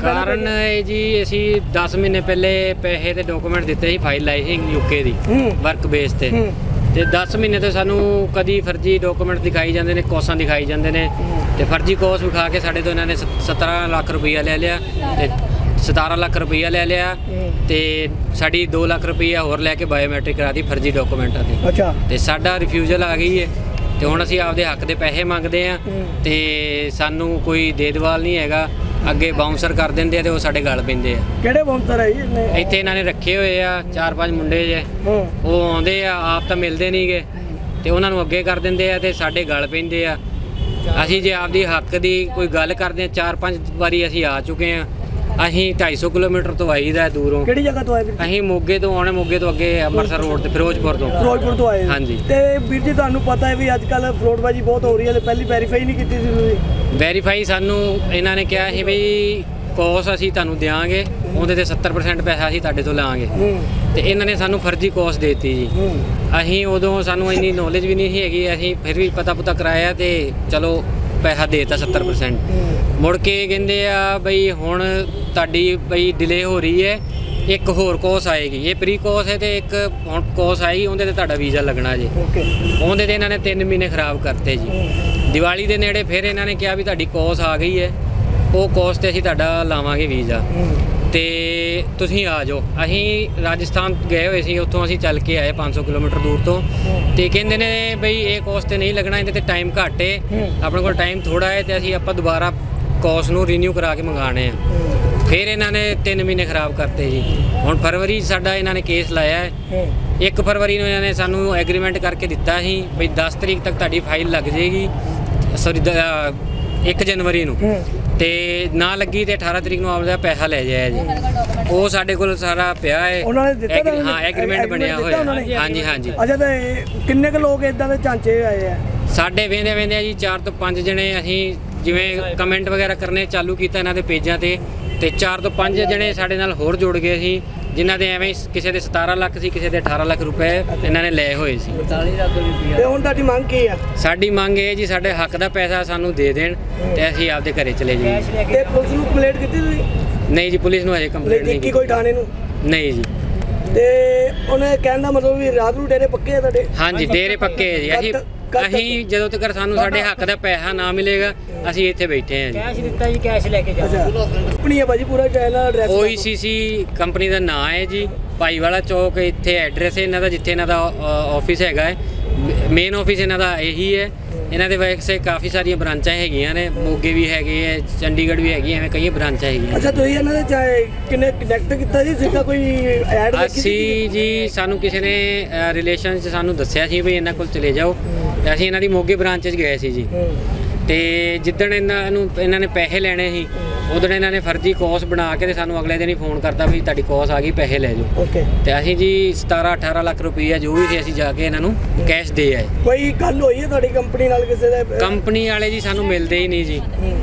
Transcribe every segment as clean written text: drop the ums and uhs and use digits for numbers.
ਕਾਰਨ ਜੀ ਅਸੀਂ 10 ਮਹੀਨੇ ਪਹਿਲੇ ਪੈਸੇ ਤੇ ਡਾਕੂਮੈਂਟ ਦਿੱਤੇ ਸੀ, ਫਾਈਲ ਲਾਈ ਸੀ UK ਦੀ ਵਰਕ ਬੇਸ ਤੇ 10 ਮਹੀਨੇ ਤੋਂ ਸਾਨੂੰ ਕਦੀ ਫਰਜ਼ੀ ਡਾਕੂਮੈਂਟ ਦਿਖਾਈ ਜਾਂਦੇ ਨੇ, ਕੋਸਾਂ ਦਿਖਾਈ ਜਾਂਦੇ ਨੇ ਤੇ ਫਰਜ਼ੀ ਕੋਸ ਵਿਖਾ ਕੇ ਸਾਡੇ ਤੋਂ ਇਹਨਾਂ ਨੇ 17 ਲੱਖ ਰੁਪਈਆ ਲੈ ਲਿਆ ਤੇ 17 ਲੱਖ ਰੁਪਈਆ ਲੈ ਲਿਆ ਤੇ ਸਾਡੀ 2 ਲੱਖ ਰੁਪਈਆ ਹੋਰ ਲੈ ਕੇ ਬਾਇਓਮੈਟ੍ਰਿਕ ਕਰਾ ਦੀ ਫਰਜ਼ੀ ਡਾਕੂਮੈਂਟਾਂ ਦੀ। ਅੱਛਾ। ਤੇ ਸਾਡਾ ਰਿਫਿਊਜ਼ਲ ਆ ਗਈ ਹੈ ਤੇ ਹੁਣ ਅਸੀਂ ਆਪਦੇ ਹੱਕ ਦੇ ਪੈਸੇ ਮੰਗਦੇ ਆ ਤੇ ਸਾਨੂੰ ਕੋਈ ਦੇਦਵਾਲ ਨਹੀਂ ਹੈਗਾ। ਅੱਗੇ ਬਾਉਂਸਰ ਕਰ ਦਿੰਦੇ ਆ ਤੇ ਉਹ ਸਾਡੇ ਗਲ ਪੈਂਦੇ ਆ। ਕਿਹੜੇ ਬਾਉਂਸਰ ਹੈ ਜੀ? ਇੱਥੇ ਇਹਨਾਂ ਨੇ ਰੱਖੇ ਹੋਏ ਆ 4-5 ਮੁੰਡੇ ਜੇ, ਉਹ ਆਉਂਦੇ ਆ ਆਪ ਤਾਂ ਮਿਲਦੇ ਨਹੀਂਗੇ ਤੇ ਉਹਨਾਂ ਨੂੰ ਅੱਗੇ ਕਰ ਦਿੰਦੇ ਆ ਤੇ ਸਾਡੇ ਗਲ ਪੈਂਦੇ ਆ। ਅਸੀਂ ਜੇ ਆਪਦੀ ਹੱਕ ਦੀ ਕੋਈ ਗੱਲ ਕਰਦੇ ਆ, 4-5 ਵਾਰੀ ਅਸੀਂ ਆ ਚੁੱਕੇ ਆ। ਅਸੀਂ 250 ਕਿਲੋਮੀਟਰ ਤੋਂ ਆਈਦਾ ਦੂਰੋਂ। ਕਿਹੜੀ ਜਗ੍ਹਾ ਤੋਂ ਆਏ ਵੀਰ? ਅਸੀਂ ਮੋਗੇ ਤੋਂ ਆਉਣੇ, ਮੋਗੇ ਤੋਂ ਅੱਗੇ ਅੰਮ੍ਰਿਤਸਰ ਰੋਡ ਤੇ ਫਿਰੋਜ਼ਪੁਰ ਤੋਂ ਆਏ। ਹਾਂਜੀ। ਤੇ ਵੀਰ ਜੀ ਤੁਹਾਨੂੰ ਪਤਾ ਹੈ ਵੀ ਅੱਜ ਕੱਲ ਫਰੋਡਬਾਜੀ ਬਹੁਤ ਹੋ ਰਹੀ ਹੈ, ਪਹਿਲੀ ਵੈਰੀਫਾਈ ਨਹੀਂ ਕੀਤੀ ਸੀ ਤੁਸੀਂ? ਵੈਰੀਫਾਈ ਸਾਨੂੰ ਇਹਨਾਂ ਨੇ ਕਿਹਾ ਸੀ ਬਈ ਕੋਸ ਅਸੀਂ ਤੁਹਾਨੂੰ ਦਿਆਂਗੇ, ਉਹਦੇ ਤੇ 70% ਪੈਸਾ ਅਸੀਂ ਤੁਹਾਡੇ ਤੋਂ ਲਾਂਗੇ ਤੇ ਇਹਨਾਂ ਨੇ ਸਾਨੂੰ ਫਰਜ਼ੀ ਕੋਸ ਦੇ ਦਿੱਤੀ ਜੀ। ਅਸੀਂ ਉਦੋਂ ਸਾਨੂੰ ਇੰਨੀ ਨੌਲੇਜ ਵੀ ਨਹੀਂ ਸੀ ਹੈਗੀ, ਅਸੀਂ ਫਿਰ ਵੀ ਪਤਾ ਕਰਾਇਆ ਤੇ ਚਲੋ ਪੈਸਾ ਦੇਤਾ 70%। ਮੁੜ ਕੇ ਕਹਿੰਦੇ ਆ ਬਈ ਹੁਣ ਤੁਹਾਡੀ ਬਈ ਡਿਲੇ ਹੋ ਰਹੀ ਹੈ, ਇੱਕ ਹੋਰ ਕੋਸ ਆਏਗੀ। ਇਹ ਪ੍ਰੀ ਕੋਸ ਹੈ ਤੇ ਇੱਕ ਹੁਣ ਕੋਸ ਆਏਗੀ, ਉਹਦੇ ਤੇ ਤੁਹਾਡਾ ਵੀਜ਼ਾ ਲੱਗਣਾ ਜੀ। ਉਹਦੇ ਤੇ ਇਹਨਾਂ ਨੇ 3 ਮਹੀਨੇ ਖਰਾਬ ਕਰਤੇ ਜੀ। ਦੀਵਾਲੀ ਦੇ ਨੇੜੇ ਫਿਰ ਇਹਨਾਂ ਨੇ ਕਿਹਾ ਵੀ ਤੁਹਾਡੀ ਕੋਸ ਆ ਗਈ ਹੈ, ਉਹ ਕੋਸ ਤੇ ਅਸੀਂ ਤੁਹਾਡਾ ਲਾਵਾਂਗੇ ਵੀਜ਼ਾ ਤੇ ਤੁਸੀਂ ਆ ਜਾਓ। ਅਸੀਂ ਰਾਜਸਥਾਨ ਗਏ ਹੋਏ ਸੀ, ਉੱਥੋਂ ਅਸੀਂ ਚੱਲ ਕੇ ਆਏ 500 ਕਿਲੋਮੀਟਰ ਦੂਰ ਤੋਂ ਤੇ ਕਹਿੰਦੇ ਨੇ ਬਈ ਇਹ ਕੋਸ ਤੇ ਨਹੀਂ ਲੱਗਣਾ, ਇਹਦੇ ਤੇ ਟਾਈਮ ਘੱਟ ਹੈ, ਆਪਣੇ ਕੋਲ ਟਾਈਮ ਥੋੜਾ ਹੈ ਤੇ ਅਸੀਂ ਆਪਾਂ ਦੁਬਾਰਾ ਕੋਸ ਨੂੰ ਰੀਨਿਊ ਕਰਾ ਕੇ ਮੰਗਾਣੇ ਆ। ਫਿਰ ਇਹਨਾਂ ਨੇ 3 ਮਹੀਨੇ ਖਰਾਬ ਕਰਤੇ ਜੀ। ਹੁਣ ਫਰਵਰੀ ਸਾਡਾ ਇਹਨਾਂ ਨੇ ਕੇਸ ਲਾਇਆ ਹੈ। 1 ਫਰਵਰੀ ਨੂੰ ਇਹਨਾਂ ਨੇ ਸਾਨੂੰ ਐਗਰੀਮੈਂਟ ਕਰਕੇ ਦਿੱਤਾ ਸੀ ਬਈ 10 ਤਰੀਕ ਤੱਕ ਤੁਹਾਡੀ ਫਾਈਲ ਲੱਗ ਜਾਏਗੀ, ਸੌਰੀ 1 ਜਨਵਰੀ ਨੂੰ ਤੇ ਨਾ ਲੱਗੀ ਤੇ 18 ਤਰੀਕ ਨੂੰ ਆਪਦਾ ਪੈਸਾ ਲੈ ਜਾਇਆ ਜੀ। ਉਹ ਸਾਡੇ ਕੋਲ ਸਾਰਾ ਪਿਆ ਹੈ। ਹਾਂ, ਐਗਰੀਮੈਂਟ ਬਣਿਆ ਹੋਇਆ। ਹਾਂਜੀ ਹਾਂਜੀ। ਅੱਛਾ, ਤੇ ਕਿੰਨੇ ਕੁ ਲੋਕ ਇਦਾਂ ਦੇ ਝਾਂਚੇ ਆਏ ਆ? ਸਾਡੇ ਵੇਂਦੇ ਜੀ 4 ਤੋਂ 5 ਜਣੇ ਅਸੀਂ ਜਿਵੇਂ ਕਮੈਂਟ ਵਗੈਰਾ ਕਰਨੇ ਚਾਲੂ ਕੀਤਾ ਇਹਨਾਂ ਦੇ ਪੇਜਾਂ ਤੇ 4 ਤੋਂ 5 ਜਣੇ ਸਾਡੇ ਨਾਲ ਹੋਰ ਜੁੜ ਗਏ ਸੀ, ਜਿਨ੍ਹਾਂ ਦੇ ਐਵੇਂ ਕਿਸੇ ਦੇ 17 ਲੱਖ ਸੀ, ਕਿਸੇ ਦੇ 18 ਲੱਖ ਰੁਪਏ ਇਹਨਾਂ ਨੇ ਲਏ ਹੋਏ ਸੀ। 40 ਲੱਖ ਰੁਪਏ। ਤੇ ਹੁਣ ਤੁਹਾਡੀ ਮੰਗ ਕੀ ਆ? ਸਾਡੀ ਮੰਗ ਇਹ ਜੀ ਸਾਡੇ ਹੱਕ ਦਾ ਪੈਸਾ ਸਾਨੂੰ ਦੇ ਦੇਣ ਤੇ ਅਸੀਂ ਆਪਦੇ ਘਰੇ ਚਲੇ ਜਾਈਏ। ਤੇ ਪੁਲਿਸ ਨੂੰ ਕੰਪਲੇਂਟ ਕੀਤੀ ਤੁਸੀਂ? ਨਹੀਂ ਜੀ, ਪੁਲਿਸ ਨੂੰ ਅਜੇ ਕੰਪਲੇਂਟ ਨਹੀਂ ਕੀਤੀ। ਕੋਈ ਥਾਣੇ ਨੂੰ? ਨਹੀਂ ਜੀ। ਤੇ ਉਹਨੇ ਕਹਿਣ ਦਾ ਮਤਲਬ ਵੀ ਰਾਤ ਨੂੰ ਡੇਰੇ ਪੱਕੇ ਆ ਤੁਹਾਡੇ? ਹਾਂਜੀ, ਡੇਰੇ ਪੱਕੇ ਹੈ ਜੀ। ਅਸੀਂ ਜਦੋਂ ਤੱਕ ਸਾਨੂੰ ਸਾਡੇ ਹੱਕ ਦਾ ਪੈਸਾ ਨਾ ਮਿਲੇਗਾ ਅਸੀਂ ਇੱਥੇ ਬੈਠੇ ਹਾਂ ਜੀ। ਕੈਸ਼ ਦਿੱਤਾ ਜੀ, ਕੈਸ਼ ਲੈ ਕੇ ਜਾਓ। ਕੰਪਨੀ ਹੈ ਭਾਜੀ, ਪੂਰਾ ਚੈਨਲ ਐਡਰੈਸ? OECC ਕੰਪਨੀ ਦਾ ਨਾਂ ਹੈ ਜੀ, ਭਾਈਵਾਲਾ ਚੌਕ ਇੱਥੇ ਐਡਰੈਸ ਹੈ ਇਹਨਾਂ ਦਾ, ਜਿੱਥੇ ਇਹਨਾਂ ਦਾ ਆਫਿਸ ਹੈਗਾ ਹੈ। ਮੇਨ ਆਫਿਸ ਇਹਨਾਂ ਦਾ ਇਹੀ ਹੈ। ਇਹਨਾਂ ਦੇ ਵੈਸੇ ਕਾਫੀ ਸਾਰੀਆਂ ਬ੍ਰਾਂਚਾਂ ਹੈਗੀਆਂ ਨੇ, ਮੋਗੇ ਵੀ ਹੈਗੇ ਹੈ, ਚੰਡੀਗੜ੍ਹ ਵੀ ਹੈਗੀ, ਐਵੇਂ ਕਈ ਬ੍ਰਾਂਚਾਂ ਹੈਗੀਆਂ। ਅੱਛਾ, ਤੁਸੀਂ ਇਹਨਾਂ ਦੇ ਕਿੰਨੇ ਕਨੈਕਟ ਕੀਤਾ ਜੀ? ਸਿੱਧਾ ਕੋਈ ਐਡ? ਅਸੀਂ ਜੀ ਸਾਨੂੰ ਕਿਸੇ ਨੇ ਰਿਲੇਸ਼ਨ 'ਚ ਸਾਨੂੰ ਦੱਸਿਆ ਸੀ ਵੀ ਇਹਨਾਂ ਕੋਲ ਚਲੇ ਜਾਓ, ਅਸੀਂ ਇਹਨਾਂ ਦੀ ਮੋਗੇ ਬ੍ਰਾਂਚ 'ਚ ਗਏ ਸੀ ਜੀ। ਤੇ ਜਿੱਦਣ ਇਹਨਾਂ ਨੇ ਪੈਸੇ ਲੈਣੇ ਸੀ, ਉਦੋਂ ਇਹਨਾਂ ਨੇ ਫਰਜ਼ੀ ਕੋਸ ਬਣਾ ਕੇ ਤੇ ਸਾਨੂੰ ਅਗਲੇ ਦਿਨ ਹੀ ਫੋਨ ਕਰਤਾ ਵੀ ਤੁਹਾਡੀ ਕੋਸ ਆ ਗਈ, ਪੈਸੇ ਲੈ ਜਾਓ। ਤੇ ਅਸੀਂ ਜੀ 17-18 ਲੱਖ ਰੁਪਈਆ ਜੋ ਵੀ ਸੀ ਅਸੀਂ ਜਾ ਕੇ ਇਹਨਾਂ ਨੂੰ ਕੈਸ਼ ਦੇ ਆਏ। ਕੋਈ ਗੱਲ ਹੋਈ ਹੈ ਤੁਹਾਡੀ ਕੰਪਨੀ ਨਾਲ ਕਿਸੇ ਦੇ? ਕੰਪਨੀ ਵਾਲੇ ਜੀ ਸਾਨੂੰ ਮਿਲਦੇ ਹੀ ਨਹੀਂ ਜੀ।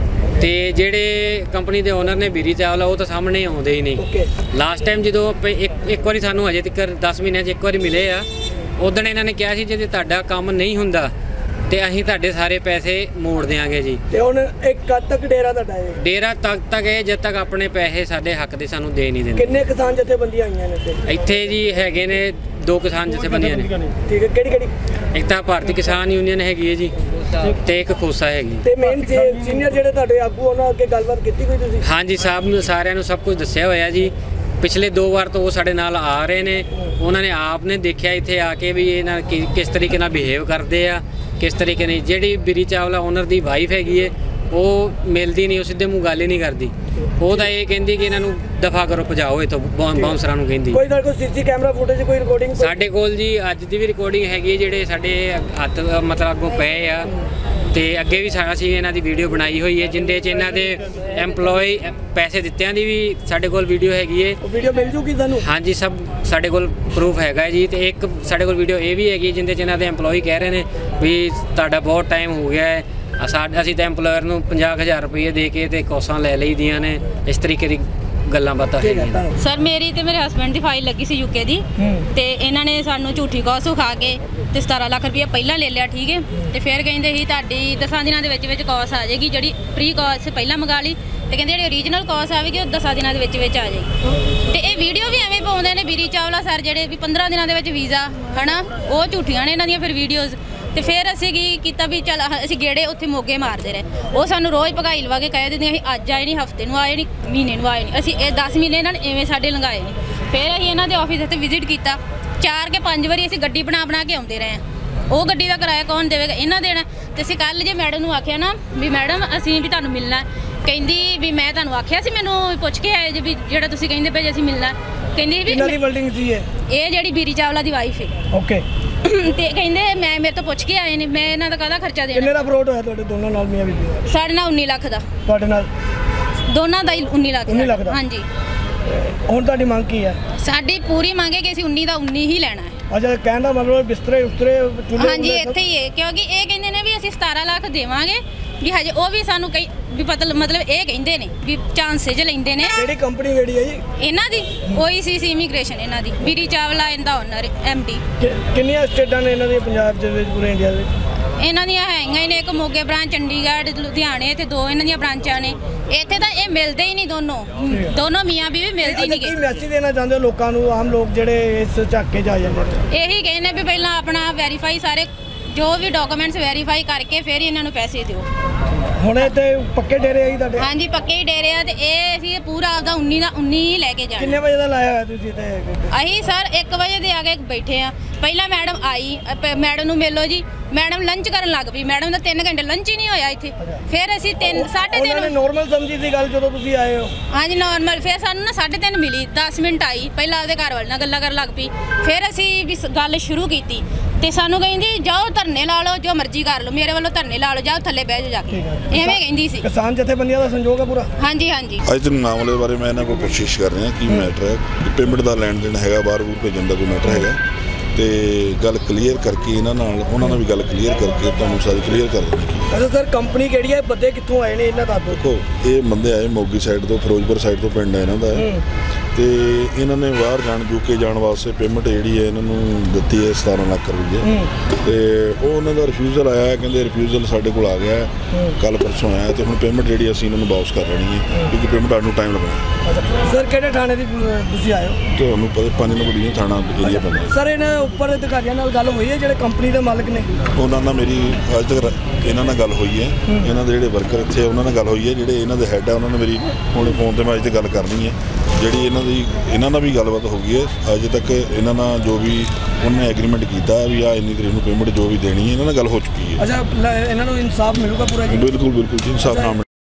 ਤੇ ਜਿਹੜੇ ਕੰਪਨੀ ਦੇ ਓਨਰ ਨੇ ਬੀਰੀ ਚਾਵਲਾ, ਉਹ ਤਾਂ ਸਾਹਮਣੇ ਆਉਂਦੇ ਹੀ ਨਹੀਂ। ਲਾਸਟ ਟਾਈਮ ਜਦੋਂ ਇੱਕ ਵਾਰੀ ਸਾਨੂੰ ਹਜੇ ਤੱਕ 10 ਮਹੀਨਿਆਂ 'ਚ ਇੱਕ ਵਾਰੀ ਮਿਲੇ ਆ, ਉਦੋਂ ਇਹਨਾਂ ਨੇ ਕਿਹਾ ਸੀ ਜੇ ਤੁਹਾਡਾ ਕੰਮ ਨਹੀਂ ਹੁੰਦਾ ਤੇ ਅਸੀਂ ਤੁਹਾਡੇ ਸਾਰੇ ਪੈਸੇ ਮੋੜ ਦਿਆਂਗੇ ਜੀ। ਤੇ ਹੁਣ ਕਦ ਤੱਕ ਡੇਰਾ ਤੁਹਾਡਾ ਹੈ? ਡੇਰਾ ਤੱਕ ਹੈ ਜਦ ਤੱਕ ਆਪਣੇ ਪੈਸੇ ਸਾਡੇ ਹੱਕ ਦੇ ਸਾਨੂੰ ਦੇ ਨਹੀਂ ਦਿੰਦੇ। ਕਿੰਨੇ ਕਿਸਾਨ ਜਥੇਬੰਦੀਆਂ ਆਈਆਂ ਨੇ ਇੱਥੇ ਜੀ? ਹੈਗੇ ਨੇ 2 ਕਿਸਾਨ ਜਥੇਬੰਦੀਆਂ ਨੇ। ਠੀਕ ਹੈ, ਕਿਹੜੀ? ਇੱਕ ਤਾਂ ਭਾਰਤੀ ਕਿਸਾਨ ਯੂਨੀਅਨ ਹੈਗੀ ਹੈ ਜੀ ਤੇ ਇੱਕ ਖੋਸਾ ਹੈਗੀ। ਤੇ ਮੇਨ ਸੀਨੀਅਰ ਜਿਹੜੇ ਤੁਹਾਡੇ ਆਗੂ, ਉਹਨਾਂ ਅੱਗੇ ਗੱਲਬਾਤ ਕੀਤੀ ਕੋਈ ਤੁਸੀਂ? ਹਾਂਜੀ, ਸਾਰਿਆਂ ਨੂੰ ਸਭ ਕੁਝ ਦੱਸਿਆ ਹੋਇਆ ਜੀ। ਪਿਛਲੇ 2 ਵਾਰ ਤੋਂ ਉਹ ਸਾਡੇ ਨਾਲ ਆ ਰਹੇ ਨੇ। ਉਹਨਾਂ ਨੇ ਆਪ ਨੇ ਦੇਖਿਆ ਇੱਥੇ ਆ ਕੇ ਵੀ ਇਹਨਾਂ ਕਿਸ ਤਰੀਕੇ ਨਾਲ ਬਿਹੇਵ ਕਰਦੇ ਆ, ਕਿਸ ਤਰੀਕੇ ਨਹੀਂ। ਜਿਹੜੀ ਬੀਰੀ ਚਾਵਲਾ ਓਨਰ ਦੀ ਵਾਈਫ ਹੈਗੀ ਹੈ, ਉਹ ਮਿਲਦੀ ਨਹੀਂ, ਉਹ ਸਿੱਧੇ ਮੂੰਹ ਗੱਲ ਹੀ ਨਹੀਂ ਕਰਦੀ। ਉਹ ਤਾਂ ਇਹ ਕਹਿੰਦੀ ਕਿ ਇਹਨਾਂ ਨੂੰ ਦਫਾ ਕਰੋ, ਭਜਾਓ ਇੱਥੋਂ, ਬਾਉਂਸਰਾਂ ਨੂੰ ਕਹਿੰਦੀ। ਕੋਈ ਤੁਹਾਡੇ ਕੋਲ CC ਕੈਮਰਾ ਫੁਟੇਜ, ਕੋਈ ਰਿਕਾਰਡਿੰਗ? ਸਾਡੇ ਕੋਲ ਜੀ ਅੱਜ ਦੀ ਵੀ ਰਿਕਾਰਡਿੰਗ ਹੈਗੀ, ਜਿਹੜੇ ਸਾਡੇ ਹੱਥ ਮਤਲਬ ਅੱਗੋਂ ਪਏ ਆ ਤੇ ਅੱਗੇ ਵੀ ਅਸੀਂ ਇਹਨਾਂ ਦੀ ਵੀਡੀਓ ਬਣਾਈ ਹੋਈ ਹੈ, ਜਿੰਦੇ 'ਚ ਇਹਨਾਂ ਦੇ EMPLOYE ਪੈਸੇ ਦਿੱਤਿਆਂ ਦੀ ਵੀ ਸਾਡੇ ਕੋਲ ਵੀਡੀਓ ਹੈਗੀ ਹੈ। ਵੀਡੀਓ ਮਿਲ ਜੂਗੀ ਤੁਹਾਨੂੰ? ਹਾਂਜੀ, ਸਭ ਸਾਡੇ ਕੋਲ ਪ੍ਰੂਫ ਹੈਗਾ ਜੀ। ਤੇ ਇੱਕ ਸਾਡੇ ਕੋਲ ਵੀਡੀਓ ਇਹ ਵੀ ਹੈਗੀ ਜਿੰਦੇ 'ਚ ਇਹਨਾਂ ਦੇ EMPLOYE ਕਹਿ ਰਹੇ ਨੇ ਵੀ ਤੁਹਾਡਾ ਬਹੁਤ ਟਾਈਮ ਹੋ ਗਿਆ ਹੈ, ਅਸੀਂ ਤਾਂ EMPLOYER ਨੂੰ 50,000 ਰੁਪਏ ਦੇ ਕੇ ਤੇ ਕੋਸਾਂ ਲੈ ਲਈਆਂ ਨੇ। ਇਸ ਤਰੀਕੇ ਦੀ ਗੱਲਾਂ ਬਾਤਾਂ ਹੈਗੀਆਂ। ਸਰ ਮੇਰੀ ਤੇ ਮੇਰੇ ਹਸਬੈਂਡ ਦੀ ਫਾਈਲ ਲੱਗੀ ਸੀ ਯੂਕੇ ਦੀ ਤੇ ਇਹਨਾਂ ਨੇ ਸਾਨੂੰ ਝੂਠੀ ਕੌਸ ਵਿਖਾ ਕੇ ਤੇ 17 ਲੱਖ ਰੁਪਏ ਪਹਿਲਾਂ ਲੈ ਲਿਆ, ਠੀਕ ਹੈ। ਤੇ ਫਿਰ ਕਹਿੰਦੇ ਸੀ ਤੁਹਾਡੀ 10 ਦਿਨਾਂ ਦੇ ਵਿੱਚ ਕੌਸ ਆ ਜਾਏਗੀ, ਜਿਹੜੀ ਪ੍ਰੀ ਕੌਸ ਪਹਿਲਾਂ ਮੰਗਾ ਲਈ ਤੇ ਕਹਿੰਦੇ ਜਿਹੜੀ ਓਰੀਜਨਲ ਕੌਸ ਆਵੇਗੀ ਉਹ 10 ਦਿਨਾਂ ਦੇ ਵਿੱਚ ਆ ਜਾਏਗੀ। ਤੇ ਇਹ ਵੀਡੀਓ ਵੀ ਐਵੇਂ ਪਾਉਂਦੇ ਨੇ ਵੀਰੀ ਚਾਵਲਾ ਸਰ ਜਿਹੜੇ ਵੀ 15 ਦਿਨਾਂ ਦੇ ਵਿੱਚ ਵੀਜ਼ਾ ਹਨਾ, ਉਹ ਝੂਠੀਆਂ ਨੇ ਇਹਨਾਂ ਦੀਆਂ ਫਿਰ ਵੀਡੀਓਜ਼। ਤੇ ਫਿਰ ਅਸੀਂ ਕੀ ਕੀਤਾ ਵੀ ਚੱਲ ਅਸੀਂ ਗੇੜੇ ਉੱਥੇ ਮੋਗੇ ਮਾਰਦੇ ਰਹੇ, ਉਹ ਸਾਨੂੰ ਰੋਜ਼ ਭਗਾਈ ਲਵਾ ਕੇ ਕਹਿ ਦਿੰਦੀਆਂ ਅਸੀਂ ਅੱਜ ਆਏ ਨਹੀਂ, ਹਫਤੇ ਨੂੰ ਆਏ ਨਹੀਂ, ਮਹੀਨੇ ਨੂੰ ਆਏ ਨਹੀਂ। ਅਸੀਂ ਇਹ 10 ਮਹੀਨੇ ਇਹਨਾਂ ਨੇ ਐਵੇਂ ਸਾਡੇ ਲੰਘਾਏ ਨਹੀਂ। ਫਿਰ ਅਸੀਂ ਇਹਨਾਂ ਦੇ ਆਫਿਸ ਇੱਥੇ ਵਿਜ਼ਿਟ ਕੀਤਾ 4 ਕੇ 5 ਵਾਰੀ ਅਸੀਂ ਗੱਡੀ ਬਣਾ ਕੇ ਆਉਂਦੇ ਰਹੇ ਹਾਂ। ਉਹ ਗੱਡੀ ਦਾ ਕਿਰਾਇਆ ਕੌਣ ਦੇਵੇਗਾ, ਇਹਨਾਂ ਦੇਣਾ। ਤੇ ਅਸੀਂ ਕੱਲ ਜੇ ਮੈਡਮ ਨੂੰ ਆਖਿਆ ਨਾ ਵੀ ਮੈਡਮ ਅਸੀਂ ਵੀ ਤੁਹਾਨੂੰ ਮਿਲਣਾ, ਕਹਿੰਦੀ ਵੀ ਮੈਂ ਤੁਹਾਨੂੰ ਆਖਿਆ ਸੀ, ਮੈਨੂੰ ਪੁੱਛ ਕੇ ਆਏ ਜੇ ਵੀ ਜਿਹੜਾ ਤੁਸੀਂ ਕਹਿੰਦੇ ਪਏ ਅਸੀਂ ਮਿਲਣਾ। ਕਹਿੰਦੀ ਵੀ ਬਿਲਡਿੰਗ ਸੀ ਇਹ ਜਿਹੜੀ ਵੀਰੀ ਚਾਵਲਾ ਦੀ ਵਾਈਫ ਹੈ। ਓਕੇ। ਤੇ ਕਹਿੰਦੇ ਮੈਂ ਮੇਰੇ ਤੋਂ ਪੁੱਛ ਕੇ ਆਏ ਨੇ, ਮੈਂ ਇਹਨਾਂ ਦਾ ਕਾਹਦਾ ਖਰਚਾ ਦੇਣਾ। ਕਿੰਨੇ ਦਾ ਫਰੋਡ ਹੋਇਆ ਤੁਹਾਡੇ ਦੋਨਾਂ ਨਾਲ, ਮੀਆਂ ਬੀਬੀ ਦਾ? ਸਾਡੇ ਨਾਲ 19 ਲੱਖ ਦਾ। ਤੁਹਾਡੇ ਨਾਲ ਦੋਨਾਂ ਦਾ ਹੀ 19 ਲੱਖ। 19 ਲੱਖ ਦਾ? ਹਾਂਜੀ। ਹੁਣ ਤੁਹਾਡੀ ਮੰਗ ਕੀ ਹੈ? ਸਾਡੀ ਪੂਰੀ ਮੰਗ ਹੈ ਕਿ ਅਸੀਂ 19 ਦਾ 19 ਹੀ ਲੈਣਾ ਹੈ। ਅੱਛਾ, ਕਹਿਣ ਦਾ ਮਤਲਬ ਬਿਸਤਰੇ ਉਸਤਰੇ ਚੁੱਲ੍ਹੇ? ਹਾਂਜੀ ਇੱਥੇ ਹੀ ਹੈ, ਕਿਉਂਕਿ ਇਹ ਕਹਿੰਦੇ ਨੇ ਵੀ ਅਸੀਂ 17 ਲੱਖ ਦੇਵਾਂਗੇ ਵੀ ਹਜੇ ਉਹ ਵੀ ਸਾਨੂੰ ਕਈ ਵੀ ਮਤਲਬ ਇਹ ਕਹਿੰਦੇ ਨੇ ਵੀ ਚਾਂਸੇਜ ਲੈਂਦੇ ਨੇ। ਕਿਹੜੀ ਕੰਪਨੀ ਕਿਹੜੀ ਹੈ ਜੀ ਇਹਨਾਂ ਦੀ? OECC ਇਮੀਗ੍ਰੇਸ਼ਨ ਇਹਨਾਂ ਦੀ, ਵੀਰੀ ਚਾਵਲਾ ਇਹਦਾ ਓਨਰ MD। ਕਿੰਨੀਆਂ ਸਟੇਟਾਂ ਨੇ ਇਹਨਾਂ ਦੇ ਪੰਜਾਬ ਦੇ ਵਿੱਚ, ਪੂਰੇ ਇੰਡੀਆ ਦੇ ਵਿੱਚ? ਇਹਨਾਂ ਦੀਆਂ ਹੈਗੀਆਂ ਨੇ, ਇੱਕ ਮੋਗੇ ਬ੍ਰਾਂਚ, ਚੰਡੀਗੜ੍ਹ, ਲੁਧਿਆਣੇ ਤੇ 2 ਇਹਨਾਂ ਦੀਆਂ ਬ੍ਰਾਂਚਾਂ ਨੇ। ਇੱਥੇ ਤਾਂ ਇਹ ਮਿਲਦੇ ਹੀ ਨਹੀਂ, ਦੋਨੋਂ ਮੀਆਂ ਬੀਵੀ ਮਿਲਦੀ ਨਹੀਂ। ਕੀ ਮੈਸੇਜ ਦੇਣਾ ਚਾਹੁੰਦੇ ਹੋ ਲੋਕਾਂ ਨੂੰ, ਆਮ ਲੋਕ ਜਿਹੜੇ ਇਸ ਝਾਕੇ 'ਚ ਆ ਜਾਂਦੇ ਨੇ? ਇਹੀ ਕਹਿੰਦੇ ਵੀ ਪਹਿਲਾਂ ਆਪਣਾ ਵੈਰੀਫਾਈ, ਸਾਰੇ ਜੋ ਵੀ ਡਾਕੂਮੈਂਟਸ ਵੈਰੀਫਾਈ ਕਰਕੇ ਫਿਰ ਹੀ ਇਹਨਾਂ ਨੂੰ ਪੈਸੇ ਦਿਓ। ਹੁਣ ਇੱਥੇ ਪੱਕੇ ਡੇਰੇ ਆਈ ਤੁਹਾਡੇ? ਹਾਂਜੀ ਪੱਕੇ ਹੀ ਡੇਰੇ ਆ। ਤੇ ਇਹ ਅਸੀਂ ਪੂਰਾ ਆਪਦਾ 19 ਦਾ 19 ਹੀ ਲੈ ਕੇ ਜਾਣਾ। ਕਿੰਨੇ ਵਜੇ ਦਾ ਲਾਇਆ ਹੋਇਆ ਤੁਸੀਂ ਇੱਥੇ? ਅਸੀਂ ਸਰ 1 ਵਜੇ ਦੇ ਆ ਕੇ ਬੈਠੇ ਆ। ਪਹਿਲਾਂ ਮੈਡਮ ਆਈ, ਮੈਡਮ ਨੂੰ ਮਿਲੋ ਜੀ, ਮੈਡਮ ਲੰਚ ਕਰਨ ਲੱਗ ਪਈ। ਮੈਡਮ ਦਾ 3 ਘੰਟੇ ਲੰਚ ਹੀ ਨਹੀਂ ਹੋਇਆ ਇੱਥੇ। ਫਿਰ ਅਸੀਂ 3:30 ਨੋਰਮਲ ਸਮਝੀ ਸੀ ਗੱਲ ਜਦੋਂ ਤੁਸੀਂ ਆਏ ਹੋ? ਹਾਂਜੀ ਨਾਰਮਲ। ਫਿਰ ਸਾਨੂੰ ਨਾ 3:30 ਮਿਲੀ, 10 ਮਿੰਟ ਆਈ। ਪਹਿਲਾਂ ਆਪਦੇ ਘਰ ਵਾਲੇ ਨਾਲ ਗੱਲਾਂ ਕਰਨ ਲੱਗ ਪਈ। ਫਿਰ ਅਸੀਂ ਵੀ ਗੱਲ ਸ਼ੁਰੂ ਕੀਤੀ ਤੇ ਸਾਨੂੰ ਕਹਿੰਦੀ ਜਾਓ ਧਰਨੇ ਲਾ ਲਓ, ਜੋ ਮਰਜ਼ੀ ਕਰ ਲਓ, ਮੇਰੇ ਵੱਲੋਂ ਧਰਨੇ ਲਾ ਲਓ, ਜਾਓ ਥੱਲੇ ਬਹਿ ਜਾਓ ਜਾ ਕੇ, ਐਵੇਂ ਕਹਿੰਦੀ ਸੀ। ਕਿਸਾਨ ਜਥੇਬੰਦੀਆਂ ਦਾ ਸੰਯੋਗ ਹੈ ਪੂਰਾ? ਹਾਂਜੀ ਹਾਂਜੀ। ਅੱਜ ਦੇ ਮਾਮਲੇ ਬਾਰੇ ਮੈਂ ਇਹਨਾਂ ਕੋਲ ਕੋਸ਼ਿਸ਼ ਕਰ ਰਿਹਾ ਕੀ ਮੈਟਰ ਹੈ, ਪੇਮੈਂਟ ਦਾ ਲੈਣ ਦੇਣ ਹੈਗਾ, ਬਾਹਰ-ਬੂਰ ਭੇਜਣ ਦਾ ਕੋਈ ਮੈਟਰ ਹੈਗਾ, ਤੇ ਗੱਲ ਕਲੀਅਰ ਕਰਕੇ ਉਹਨਾਂ ਨਾਲ ਵੀ ਗੱਲ ਕਲੀਅਰ ਕਰਕੇ ਤੁਹਾਨੂੰ ਸਾਰੀ ਕਲੀਅਰ ਕਰ ਦੇਣੀ। ਅੱਛਾ ਸਰ, ਕੰਪਨੀ ਕਿਹੜੀ ਹੈ, ਬੰਦੇ ਕਿੱਥੋਂ ਆਏ ਨੇ ਇਹਨਾਂ ਦਾ? ਦੇਖੋ ਇਹ ਬੰਦੇ ਆਏ ਮੋਗੀ ਸਾਈਡ ਤੋਂ, ਫਿਰੋਜ਼ਪੁਰ ਸਾਈਡ ਤੋਂ ਪਿੰਡ ਹੈ ਇਹਨਾਂ ਦਾ, ਤੇ ਇਹਨਾਂ ਨੇ ਬਾਹਰ ਯੂਕੇ ਜਾਣ ਵਾਸਤੇ ਪੇਮੈਂਟ ਜਿਹੜੀ ਹੈ ਇਹਨਾਂ ਨੂੰ ਦਿੱਤੀ ਹੈ 17 ਲੱਖ ਰੁਪਏ। ਤੇ ਉਹ ਉਹਨਾਂ ਦਾ ਰਿਫਿਊਜ਼ਲ ਆਇਆ, ਕਹਿੰਦੇ ਰਿਫਿਊਜ਼ਲ ਸਾਡੇ ਕੋਲ ਆ ਗਿਆ ਕੱਲ ਪਰਸੋਂ ਆਇਆ, ਤੇ ਹੁਣ ਪੇਮੈਂਟ ਜਿਹੜੀ ਅਸੀਂ ਇਹਨਾਂ ਨੂੰ ਵਾਪਸ ਕਰ ਲੈਣੀ ਹੈ ਕਿਉਂਕਿ ਪੇਮੈਂਟ ਆਉਣ ਨੂੰ ਟਾਈਮ ਲੱਗਣਾ। ਅੱਛਾ ਸਰ, ਕਿਹੜੇ ਥਾਣੇ ਦੀ ਤੁਸੀਂ ਆਏ ਹੋ? ਤੁਹਾਨੂੰ ਪਤਾ 5 ਨੰਬਰ ਡਿਵੀਜ਼ਨ ਥਾਣਾ ਏਰੀਆ ਪੈਂਦਾ। ਸਰ ਇਹਨਾਂ ਉੱਪਰ ਅਧਿਕਾਰੀਆਂ ਨਾਲ ਗੱਲ ਹੋਈ ਹੈ ਜਿਹੜੇ ਕੰਪਨੀ ਦੇ ਮਾਲਕ ਨੇ? ਉਹਨਾਂ ਨਾਲ ਮੇਰੀ ਅੱਜ ਤੱਕ ਇਹਨਾਂ ਨਾਲ ਗੱਲ ਹੋਈ ਹੈ, ਇਹਨਾਂ ਦੇ ਜਿਹੜੇ ਵਰਕਰ ਇੱਥੇ ਉਹਨਾਂ ਨਾਲ ਗੱਲ ਹੋਈ ਹੈ, ਜਿਹੜੇ ਇਹਨਾਂ ਦੇ ਹੈੱਡ ਆ ਉਹਨਾਂ ਨੇ ਮੇਰੀ ਹੁਣ ਫੋਨ 'ਤੇ ਮੈਂ ਅੱਜ 'ਤੇ ਗੱਲ ਕਰਨੀ ਹੈ। ਜਿਹੜੀ ਇਹਨਾਂ ਨਾਲ ਵੀ ਗੱਲਬਾਤ ਹੋ ਗਈ ਹੈ। ਅਜੇ ਤੱਕ ਇਹਨਾਂ ਨਾਲ ਜੋ ਵੀ ਉਹਨਾਂ ਨੇ ਐਗਰੀਮੈਂਟ ਕੀਤਾ ਵੀ ਆ ਇੰਨੀ ਤਰੀਕ ਨੂੰ ਪੇਮੈਂਟ ਜੋ ਵੀ ਦੇਣੀ ਹੈ, ਇਹਨਾਂ ਨਾਲ ਗੱਲ ਹੋ ਚੁੱਕੀ ਹੈ। ਅੱਛਾ, ਇਹਨਾਂ ਨੂੰ ਇਨਸਾਫ ਮਿਲੂਗਾ ਪੂਰਾ ਜੀ? ਬਿਲਕੁਲ ਜੀ, ਇਨਸਾਫ ਨਾ